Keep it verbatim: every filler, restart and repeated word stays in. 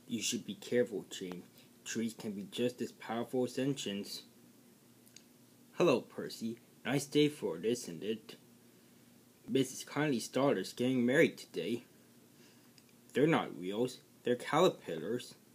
You should be careful, Jane. Trees can be just as powerful as engines. Hello, Percy. Nice day for it, isn't it? Missus Kindly's daughter's getting married today. They're not wheels, they're caterpillars.